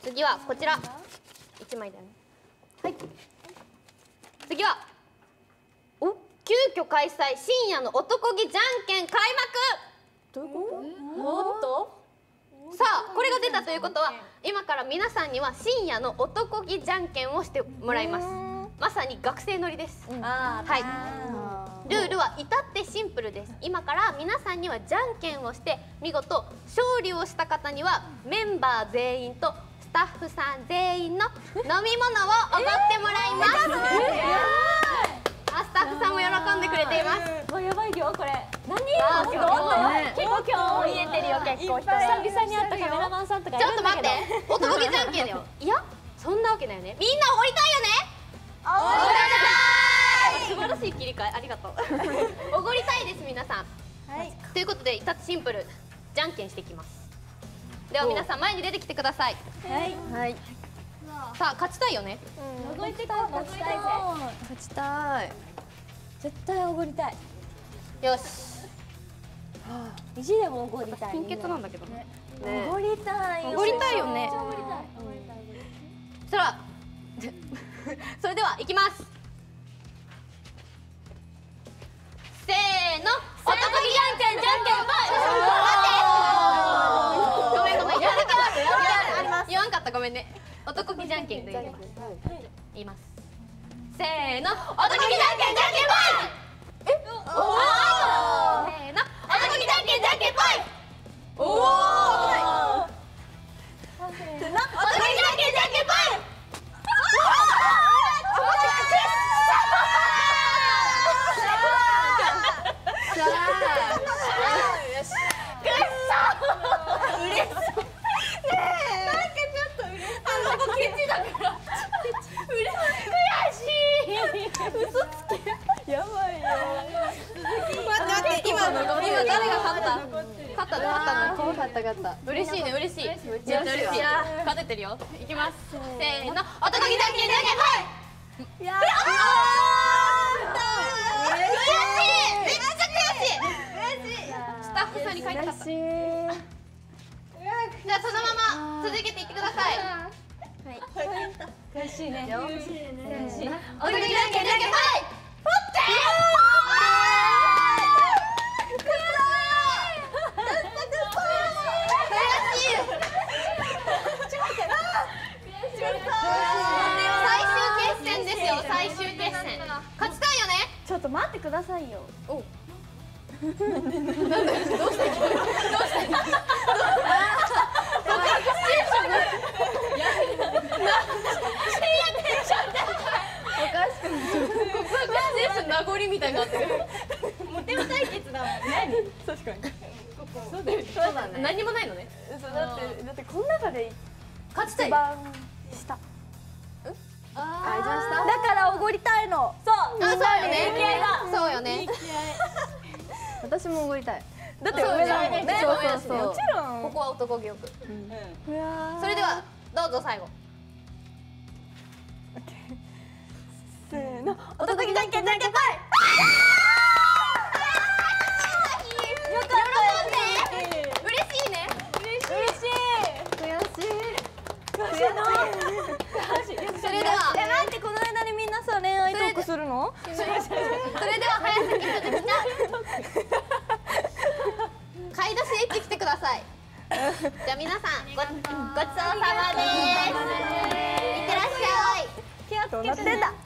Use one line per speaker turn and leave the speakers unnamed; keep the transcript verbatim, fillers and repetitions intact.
次はこちらいちまいだよね。はい、次はお急遽開催深夜の男気じゃんけん開幕。どういうこと？おっと、さあこれが出たということは今から皆さんには深夜の男気じゃんけんをしてもらいます。まさに学生乗りです。はい、ルールは至ってシンプルです。今から皆さんにはじゃんけんをして見事勝利をした方にはメンバー全員とスタッフさん全員の飲み物をおごってもらいます。あ、スタッフさんも喜んでくれています。
もうやばいよこれ。何？
あー、すごい。
結構今日見えてるよ。結構人久々に会ったカメラマンさんとかい
ちょっと
るんだけど。
待って、男気じゃんけんだよ。いや、そんなわけないよね。みんなおごりたいよね。おごりたい。素晴らしい切り替え、ありがとう。おごりたいです皆さん。はい。ということで、至ってシンプル、じゃんけんしていきます。では皆さん前に出てきてください。
はいはい。
さあ勝ちたいよね。
おごりたい。勝ちたいぜ。
勝ちたい。
絶対おごりたい。
よし。
意地でもおごりたい。
貧血なんだけどね。
おごりたい。
おごりたいよね。
おごりたい。
そら、それでは行きます。せーの、男気じゃんけんじゃんけんぽい。ごめんごめん、言わなかった。言わんかった、ごめんね。男気じゃんけんで言います。言います。せーの、男気じゃんけんじゃんけんぽい。え、おお。せーの、男気じゃんけんじゃんけんぽい。おお。男気じゃんけんじゃんけんぽい。嬉しいね、嬉しい。めっちゃ嬉しい。勝ててるよ。いきます。せーの、男気じゃんけんじゃんけんぽい。やったー。悔しい。めっちゃ悔しい。悔しい。スタッフさんに書いてかった。じゃあそのまま続けていってください。はい。
悔しいね。悔しいね。悔しい。
男気じゃんけんじゃんけんぽい。
ちょっと待ってくださいよ。お。
なんだよ。どうした？どうした？どうした？告白シチュエーションが。おかしくない。告白シチュエーション名残みたいになってる。
モテモ対決だもん。何？確かに。
そうだよ。そうだね。何もないのね。
そうだってだってこの中で
勝ちたい。
一番下。
あ、じゃあした。
だからおごりたいの。そう。
あ、そうよね。そうよね。
私もおごりたい。
だって上だもんね。
そうそうそう。
もちろん。
ここは男気よく。
うわ。
それではどうぞ最後。
せーの。男気じゃんけんじゃんけんぽい。よかったよね。嬉しいね。嬉しい。
悔しい。
悔しい。
それでは。
え、なんでこの間にみんなさ恋愛トークするの？
それでは早崎すずきちゃん。買い出し行ってきてください。じゃあ皆さんごごちそうさまです。いってらっしゃい。
気をつけてね。